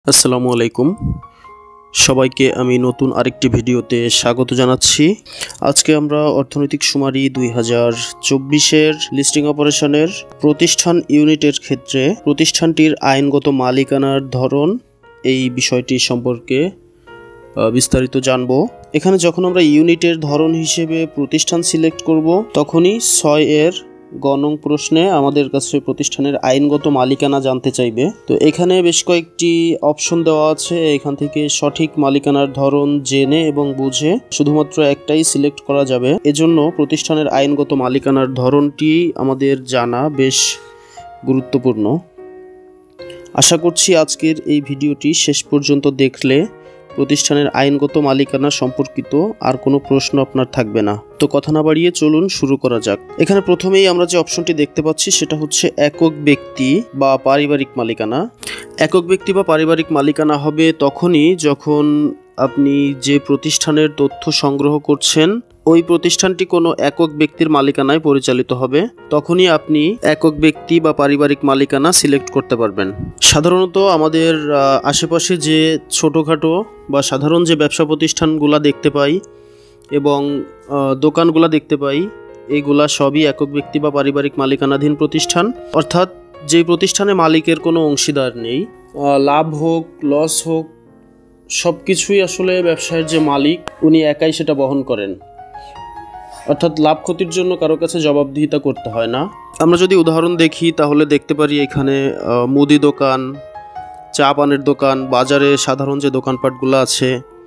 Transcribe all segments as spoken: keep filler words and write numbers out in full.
আসসালামু আলাইকুম সবাইকে আমি নতুন আরেকটি ভিডিওতে স্বাগত জানাচ্ছি। আজকে আমরা অর্থনৈতিক শুমারি দুই হাজার চব্বিশের লিস্টিং অপারেশনের প্রতিষ্ঠান ইউনিটের ক্ষেত্রে প্রতিষ্ঠানটির আইনগত মালিকানার ধরন এই বিষয়টি সম্পর্কে বিস্তারিত জানব। এখানে যখন আমরা ইউনিটের ধরন হিসেবে প্রতিষ্ঠান সিলেক্ট করব তখনই ছয় এর গণং প্রশ্নে আমাদের কাছে প্রতিষ্ঠানের আইনগত মালিকানা জানতে চাইবে। তো এখানে বেশ কয়েকটি অপশন দেওয়া আছে, এখান থেকে সঠিক মালিকানার ধরন জেনে এবং বুঝে শুধুমাত্র একটাই সিলেক্ট করা যাবে। এজন্য প্রতিষ্ঠানের আইনগত মালিকানার ধরনটি আমাদের জানা বেশ গুরুত্বপূর্ণ। আশা করছি আজকের এই ভিডিওটি শেষ পর্যন্ত দেখলে প্রতিষ্ঠানের আইনগত মালিকানা সম্পর্কিত আর কোনো প্রশ্ন আপনার থাকবে না। তো কথা না বাড়িয়ে চলুন শুরু করা যাক। এখানে প্রথমেই আমরা যে অপশনটি দেখতে পাচ্ছি সেটা হচ্ছে একক ব্যক্তি বা পারিবারিক মালিকানা। একক ব্যক্তি বা পারিবারিক মালিকানা হবে তখনই যখন আপনি যে প্রতিষ্ঠানের তথ্য সংগ্রহ করছেন ওই প্রতিষ্ঠানটি কোনো একক ব্যক্তির মালিকানায় পরিচালিত হবে, তখনই আপনি একক ব্যক্তি বা পারিবারিক মালিকানা সিলেক্ট করতে পারবেন। সাধারণত আমাদের আশেপাশে যে ছোটোখাটো বা সাধারণ যে ব্যবসা প্রতিষ্ঠানগুলো দেখতে পাই এবং দোকানগুলো দেখতে পাই, এইগুলা সবই একক ব্যক্তি বা পারিবারিক মালিকানাধীন প্রতিষ্ঠান। অর্থাৎ যে প্রতিষ্ঠানে মালিকের কোনো অংশীদার নেই, লাভ হোক লস হোক সব কিছুই আসলে ব্যবসায়ের যে মালিক উনি একাই সেটা বহন করেন। অর্থাৎ লাভ ক্ষতির জন্য কারো কাছে জবাবদিহিতা করতে হয় না। আমরা যদি উদাহরণ দেখি তাহলে দেখতে পারি এখানে মুদি দোকান, চা পানের দোকান, বাজারে সাধারণ যে দোকানপাটগুলো আছে,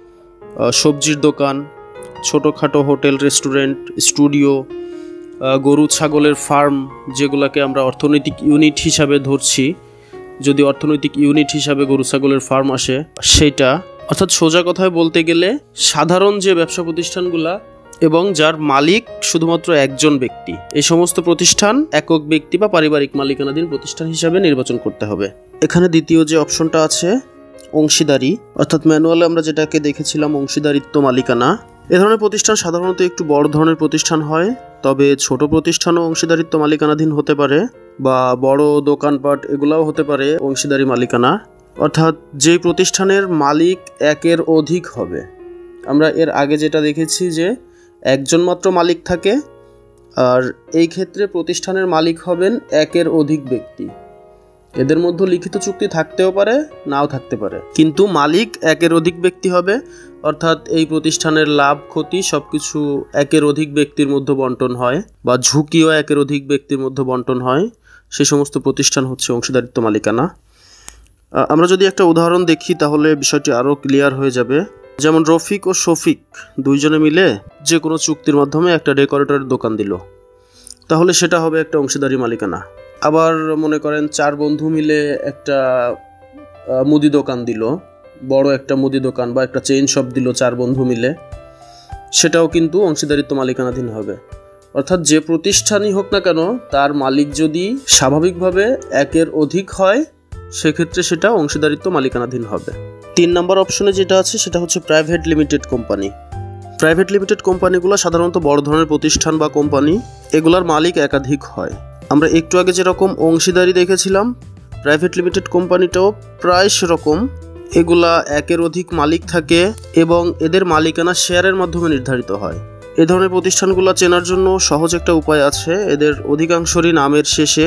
সবজির দোকান, ছোটোখাটো হোটেল রেস্টুরেন্ট, স্টুডিও, গরু ছাগলের ফার্ম, যেগুলোকে আমরা অর্থনৈতিক ইউনিট হিসাবে ধরছি, যদি অর্থনৈতিক ইউনিট হিসাবে গরু ছাগলের ফার্ম আসে সেইটা। অর্থাৎ সোজা কথায় বলতে গেলে সাধারণ যে ব্যবসা প্রতিষ্ঠানগুলা এবং যার মালিক শুধুমাত্র একজন ব্যক্তি, এই সমস্ত প্রতিষ্ঠান একক ব্যক্তি বা পারিবারিক মালিকানাধীন প্রতিষ্ঠান হিসাবে নির্বাচন করতে হবে। এখানে দ্বিতীয় যে অপশনটা আছে অংশীদারি, অর্থাৎ ম্যানুয়ালে আমরা যেটাকে দেখেছিলাম অংশীদারিত্ব মালিকানা। এ ধরনের প্রতিষ্ঠান সাধারণত একটু বড় ধরনের প্রতিষ্ঠান হয়, তবে ছোট প্রতিষ্ঠানও অংশীদারিত্ব মালিকানাধীন হতে পারে বা বড় দোকানপাট এগুলাও হতে পারে অংশীদারি মালিকানা। অর্থাৎ যে প্রতিষ্ঠানের মালিক একের অধিক হবে। আমরা এর আগে যেটা দেখেছি যে একজন মাত্র মালিক থাকে, আর এই ক্ষেত্রে প্রতিষ্ঠানের মালিক হবেন একের অধিক ব্যক্তি। এদের মধ্যে লিখিত চুক্তি থাকতেও পারে নাও থাকতে পারে, কিন্তু মালিক একের অধিক ব্যক্তি হবে। অর্থাৎ এই প্রতিষ্ঠানের লাভ ক্ষতি সবকিছু একের অধিক ব্যক্তির মধ্যে বন্টন হয় বা ঝুঁকিও একের অধিক ব্যক্তির মধ্যে বন্টন হয়, সে সমস্ত প্রতিষ্ঠান হচ্ছে অংশীদারিত্ব মালিকানা। আমরা যদি একটা উদাহরণ দেখি তাহলে বিষয়টি আরও ক্লিয়ার হয়ে যাবে। যেমন রফিক ও শফিক দুইজনে মিলে যে কোনো চুক্তির মাধ্যমে একটা ডেকোরেটরের দোকান দিল, তাহলে সেটা হবে একটা অংশীদারি মালিকানা। আবার মনে করেন চার বন্ধু মিলে একটা মুদি দোকান দিল, বড় একটা মুদি দোকান বা একটা চেইন শপ দিল চার বন্ধু মিলে, সেটাও কিন্তু অংশীদারিত্ব মালিকানাধীন হবে। অর্থাৎ যে প্রতিষ্ঠানই হোক না কেন তার মালিক যদি স্বাভাবিকভাবে একের অধিক হয় সেক্ষেত্রে সেটা অংশীদারিত্ব মালিকানাধীন হবে। তিন নম্বর অপশনে যেটা আছে সেটা হচ্ছে private limited company. Private limited কোম্পানিগুলো সাধারণত বড় ধরনের প্রতিষ্ঠান বা কোম্পানি, এগুলার মালিক একাধিক হয়। আমরা একটু আগে যেরকম অংশীদারি দেখেছিলাম, প্রাইভেট লিমিটেড কোম্পানিটাও প্রায় সেরকম। এগুলা একের অধিক মালিক থাকে এবং এদের মালিকানা শেয়ারের মাধ্যমে নির্ধারিত হয়। এ ধরনের প্রতিষ্ঠানগুলো চেনার জন্য সহজ একটা উপায় আছে। এদের অধিকাংশরই নামের শেষে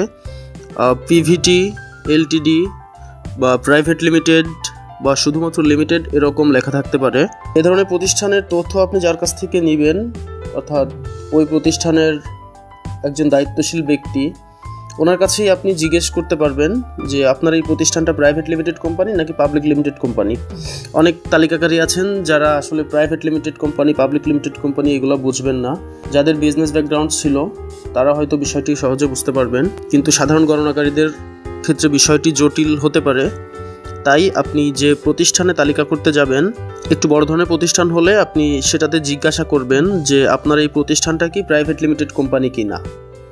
পিভিটি, এলটিডি বা প্রাইভেট লিমিটেড বা শুধুমাত্র লিমিটেড এরকম লেখা থাকতে পারে। এ ধরনের প্রতিষ্ঠানের তথ্য আপনি যার কাছ থেকে নেবেন, অর্থাৎ ওই প্রতিষ্ঠানের একজন দায়িত্বশীল ব্যক্তি, ওনার কাছেই আপনি জিজ্ঞেস করতে পারবেন যে আপনার এই প্রতিষ্ঠানটা প্রাইভেট লিমিটেড কোম্পানি নাকি পাবলিক লিমিটেড কোম্পানি। অনেক তালিকাকারী আছেন যারা আসলে private limited company, public limited company এগুলো বুঝবেন না। যাদের বিজনেস ব্যাকগ্রাউন্ড ছিল তারা হয়তো বিষয়টি সহজে বুঝতে পারবেন, কিন্তু সাধারণ গণনাকারীদের ক্ষেত্রে বিষয়টি জটিল হতে পারে। তাই আপনি যে প্রতিষ্ঠানে তালিকা করতে যাবেন, একটু বড় ধরনের প্রতিষ্ঠান হলে আপনি সেটাতে জিজ্ঞাসা করবেন যে আপনার এই প্রতিষ্ঠানটা কি প্রাইভেট লিমিটেড কোম্পানি কি না,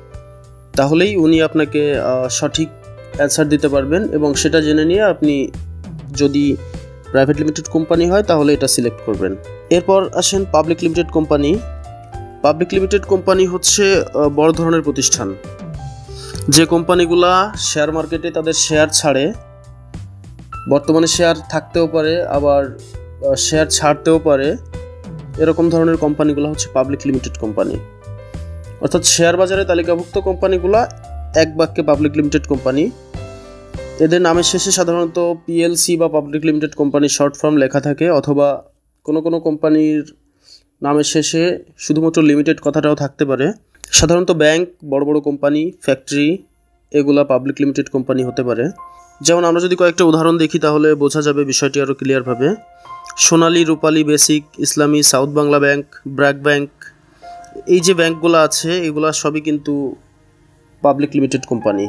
তাহলেই উনি আপনাকে সঠিক অ্যান্সার দিতে পারবেন এবং সেটা জেনে নিয়ে আপনি যদি প্রাইভেট লিমিটেড কোম্পানি হয় তাহলে এটা সিলেক্ট করবেন। এরপর আসেন public limited company. Public limited company হচ্ছে বড় ধরনের প্রতিষ্ঠান, যে কোম্পানিগুলা শেয়ার মার্কেটে তাদের শেয়ার ছাড়ে বর্তমানে শেয়ার থাকতেও পারে, আবার শেয়ার ছাড়তেও পারে। এরকম ধরনের কোম্পানিগুলো হচ্ছে পাবলিক লিমিটেড কোম্পানি। অর্থাৎ শেয়ার বাজারে তালিকাভুক্ত কোম্পানিগুলো এক বাক্যে পাবলিক লিমিটেড কোম্পানি। এদের নামের শেষে সাধারণত পিএলসি বা পাবলিক লিমিটেড কোম্পানির শর্ট ফর্ম লেখা থাকে, অথবা কোনো কোনো কোম্পানির নামের শেষে শুধুমাত্র লিমিটেড কথাটাও থাকতে পারে। সাধারণত ব্যাংক, বড় বড় কোম্পানি, ফ্যাক্টরি, এগুলা পাবলিক লিমিটেড কোম্পানি হতে পারে। যেমন আমরা যদি কয়েকটা উদাহরণ দেখি তাহলে বোঝা যাবে বিষয়টি আরও ক্লিয়ারভাবে। Sonali, Rupali, Basic, Islami, South Bangla bank, BRAC bank, এই যে ব্যাংকগুলো আছে এগুলা সবই কিন্তু পাবলিক লিমিটেড কোম্পানি।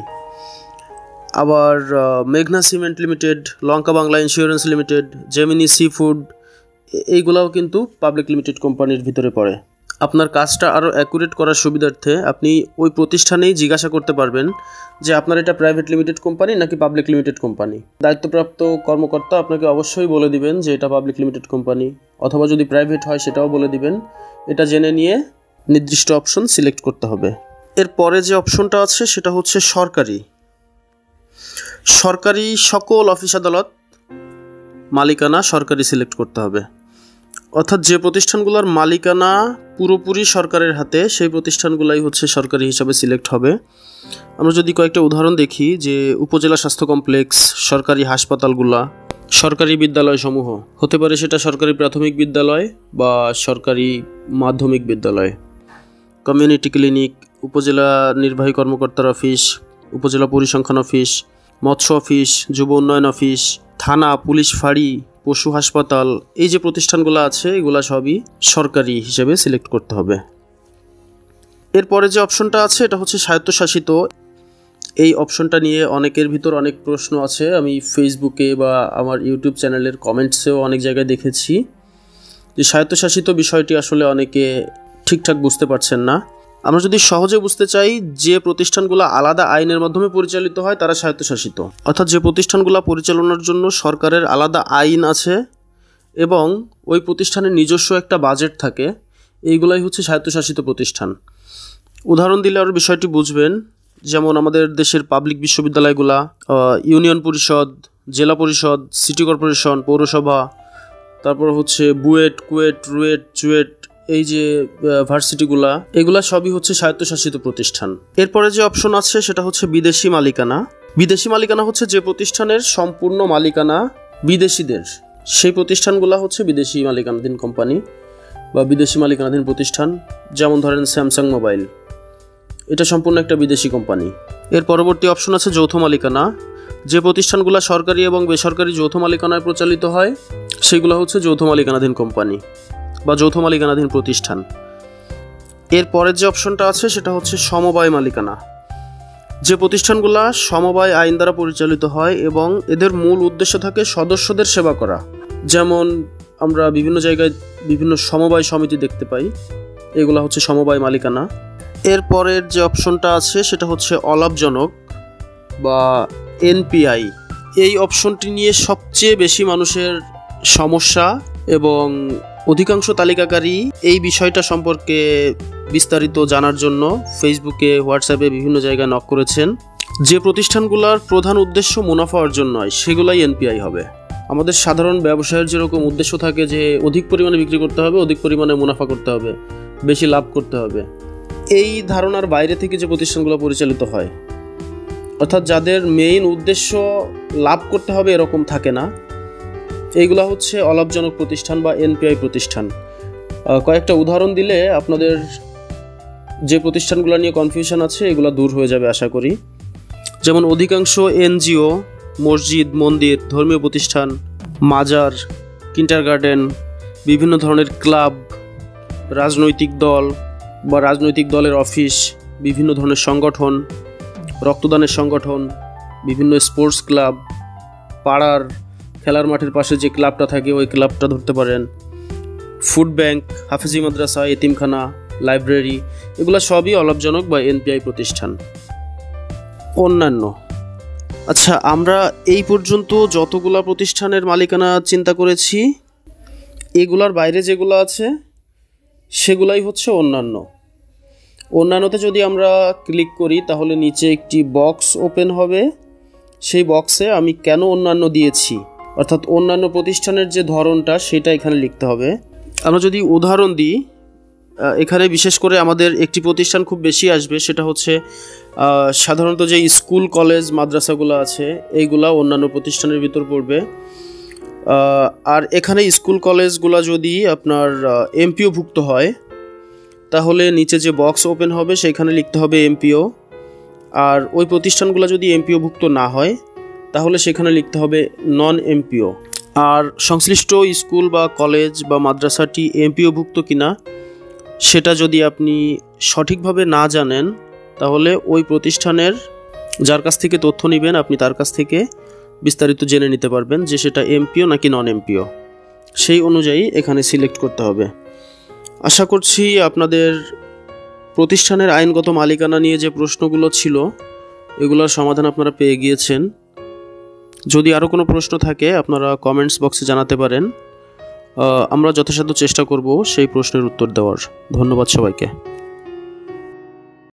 আবার মেঘনা cement limited, Lanka Bangla insurance limited, Gemini sea food, এইগুলাও কিন্তু পাবলিক লিমিটেড কোম্পানির ভিতরে পড়ে। আপনার কাজটা আরও অ্যাকুরেট করার সুবিধার্থে আপনি ওই প্রতিষ্ঠানেই জিজ্ঞাসা করতে পারবেন যে আপনার এটা প্রাইভেট লিমিটেড কোম্পানি নাকি পাবলিক লিমিটেড কোম্পানি। দায়িত্বপ্রাপ্ত কর্মকর্তা আপনাকে অবশ্যই বলে দিবেন যে এটা পাবলিক লিমিটেড কোম্পানি, অথবা যদি প্রাইভেট হয় সেটাও বলে দিবেন। এটা জেনে নিয়ে নির্দিষ্ট অপশন সিলেক্ট করতে হবে। এরপরে যে অপশনটা আছে সেটা হচ্ছে সরকারি। সরকারি সকল অফিস আদালত, মালিকানা সরকারি সিলেক্ট করতে হবে। অর্থাৎ যে প্রতিষ্ঠানগুলোর মালিকানা পুরোপুরি সরকারের হাতে সেই প্রতিষ্ঠানগুলাই হচ্ছে সরকারি হিসাবে সিলেক্ট হবে। আমরা যদি কয়েকটা উদাহরণ দেখি, যে উপজেলা স্বাস্থ্য কমপ্লেক্স, সরকারি হাসপাতালগুলা, সরকারি বিদ্যালয়সমূহ, হতে পারে সেটা সরকারি প্রাথমিক বিদ্যালয় বা সরকারি মাধ্যমিক বিদ্যালয়, কমিউনিটি ক্লিনিক, উপজেলা নির্বাহী কর্মকর্তার অফিস, উপজেলা পরিসংখ্যান অফিস, মৎস্য অফিস, যুব উন্নয়ন অফিস, থানা, পুলিশ ফাঁড়ি, পশু হাসপাতাল, এই যে প্রতিষ্ঠানগুলো আছে এগুলা সবই সরকারি হিসেবে সিলেক্ট করতে হবে। এরপরে যে অপশনটা আছে এটা হচ্ছে স্বায়ত্তশাসিত। এই অপশনটা নিয়ে অনেকের ভিতর অনেক প্রশ্ন আছে। আমি ফেসবুকে বা আমার ইউটিউব চ্যানেলের কমেন্টসেও অনেক জায়গায় দেখেছি যে স্বায়ত্তশাসিত বিষয়টি আসলে অনেকে ঠিকঠাক বুঝতে পারছেন না। আমরা যদি সহজে বুঝতে চাই, যে প্রতিষ্ঠানগুলো আলাদা আইনের মাধ্যমে পরিচালিত হয় তারা স্বায়ত্তশাসিত। অর্থাৎ যে প্রতিষ্ঠানগুলো পরিচালনার জন্য সরকারের আলাদা আইন আছে এবং ওই প্রতিষ্ঠানের নিজস্ব একটা বাজেট থাকে, এইগুলাই হচ্ছে স্বায়ত্তশাসিত প্রতিষ্ঠান। উদাহরণ দিলে আরও বিষয়টি বুঝবেন। যেমন আমাদের দেশের পাবলিক বিশ্ববিদ্যালয়গুলা, ইউনিয়ন পরিষদ, জেলা পরিষদ, সিটি কর্পোরেশন, পৌরসভা, তারপর হচ্ছে বুয়েট, কুয়েট, রুয়েট, চুয়েট, এই যে ভার্সিটিগুলা, এগুলা সবই হচ্ছে স্বায়ত্তশাসিত প্রতিষ্ঠান। এরপরে যে অপশন আছে সেটা হচ্ছে বিদেশি মালিকানা। বিদেশি মালিকানা হচ্ছে যে প্রতিষ্ঠানের সম্পূর্ণ মালিকানা বিদেশিদের, সেই প্রতিষ্ঠানগুলা হচ্ছে বিদেশি মালিকানাধীন কোম্পানি বা বিদেশি মালিকানাধীন প্রতিষ্ঠান। যেমন ধরেন স্যামসাং মোবাইল, এটা সম্পূর্ণ একটা বিদেশি কোম্পানি। এর পরবর্তী অপশন আছে যৌথ মালিকানা। যে প্রতিষ্ঠানগুলো সরকারি এবং বেসরকারি যৌথ মালিকানায় প্রচালিত হয় সেগুলো হচ্ছে যৌথ মালিকানাধীন কোম্পানি বা যৌথ মালিকানাধীন প্রতিষ্ঠান। এর পরের যে অপশনটা আছে সেটা হচ্ছে সমবায় মালিকানা। যে প্রতিষ্ঠানগুলো সমবায় আইন দ্বারা পরিচালিত হয় এবং এদের মূল উদ্দেশ্য থাকে সদস্যদের সেবা করা। যেমন আমরা বিভিন্ন জায়গায় বিভিন্ন সমবায় সমিতি দেখতে পাই, এগুলো হচ্ছে সমবায় মালিকানা। এর পরের যে অপশনটা আছে সেটা হচ্ছে অলাভজনক বা এনপিআই। এই অপশনটি নিয়ে সবচেয়ে বেশি মানুষের সমস্যা এবং অধিকাংশ তালিকাকারী এই বিষয়টা সম্পর্কে বিস্তারিত জানার জন্য ফেসবুকে, হোয়াটসঅ্যাপে বিভিন্ন জায়গায় নক করেছেন। যে প্রতিষ্ঠানগুলোর প্রধান উদ্দেশ্য মুনাফা অর্জন নয় সেগুলাই এনপিআই হবে। আমাদের সাধারণ ব্যবসায়ের যেরকম উদ্দেশ্য থাকে যে অধিক পরিমাণে বিক্রি করতে হবে, অধিক পরিমাণে মুনাফা করতে হবে, বেশি লাভ করতে হবে, এই ধারণার বাইরে থেকে যে প্রতিষ্ঠানগুলো পরিচালিত হয়, অর্থাৎ যাদের মেইন উদ্দেশ্য লাভ করতে হবে এরকম থাকে না, এইগুলা হচ্ছে অলাভজনক প্রতিষ্ঠান বা এনপিআই প্রতিষ্ঠান। কয়েকটা উদাহরণ দিলে আপনাদের যে প্রতিষ্ঠানগুলো নিয়ে কনফিউশন আছে এগুলো দূর হয়ে যাবে আশা করি। যেমন অধিকাংশ এনজিও, মসজিদ, মন্দির, ধর্মীয় প্রতিষ্ঠান, মাজার, কিন্ডারগার্টেন, বিভিন্ন ধরনের ক্লাব, রাজনৈতিক দল বা রাজনৈতিক দলের অফিস, বিভিন্ন ধরনের সংগঠন, রক্তদানের সংগঠন, বিভিন্ন স্পোর্টস ক্লাব, পাড়ার খেলার মাঠের পাশে যে ক্লাবটা থাকে ওই ক্লাবটা ধরতে পারেন, ফুড ব্যাংক, হাফেজি মাদ্রাসা, এতিমখানা, লাইব্রেরি, এগুলো সবই অলাভজনক বা এনপিআই প্রতিষ্ঠান। অন্যান্য, আচ্ছা, আমরা এই পর্যন্ত যতগুলা প্রতিষ্ঠানের মালিকানা চিন্তা করেছি এগুলার বাইরে যেগুলো আছে সেগুলাই হচ্ছে অন্যান্য। অন্যান্যতে যদি আমরা ক্লিক করি তাহলে নিচে একটি বক্স ওপেন হবে, সেই বক্সে আমি কেন অন্যান্য দিয়েছি, অর্থাৎ অন্যান্য প্রতিষ্ঠানের যে ধরনটা সেটা এখানে লিখতে হবে। আমরা যদি উদাহরণ দিই, এখানে বিশেষ করে আমাদের একটি প্রতিষ্ঠান খুব বেশি আসবে, সেটা হচ্ছে সাধারণত যে স্কুল কলেজ মাদ্রাসাগুলো আছে এইগুলা অন্যান্য প্রতিষ্ঠানের ভিতর পড়বে। আর এখানে স্কুল কলেজগুলো যদি আপনার এমপিওভুক্ত হয় তাহলে নিচে যে বক্স ওপেন হবে সেখানে লিখতে হবে এমপিও। আর ওই প্রতিষ্ঠানগুলো যদি এমপিওভুক্ত না হয় তাহলে সেখানে লিখতে হবে নন এমপিও। আর সংশ্লিষ্ট স্কুল বা কলেজ বা মাদ্রাসাটি এমপিওভুক্ত কিনা সেটা যদি আপনি সঠিকভাবে না জানেন তাহলে ওই প্রতিষ্ঠানের যার কাছ থেকে তথ্য নেবেন আপনি তার কাছ থেকে বিস্তারিত জেনে নিতে পারবেন যে সেটা এমপিও নাকি নন এমপিও, সেই অনুযায়ী এখানে সিলেক্ট করতে হবে। আশা করছি আপনাদের প্রতিষ্ঠানের আইনগত মালিকানা নিয়ে যে প্রশ্নগুলো ছিল এগুলোর সমাধান আপনারা পেয়ে গিয়েছেন। যদি আরও কোনো প্রশ্ন থাকে আপনারা কমেন্টস বক্সে জানাতে পারেন, আমরা যথাসাধ্য চেষ্টা করব সেই প্রশ্নের উত্তর দেওয়ার। ধন্যবাদ সবাইকে।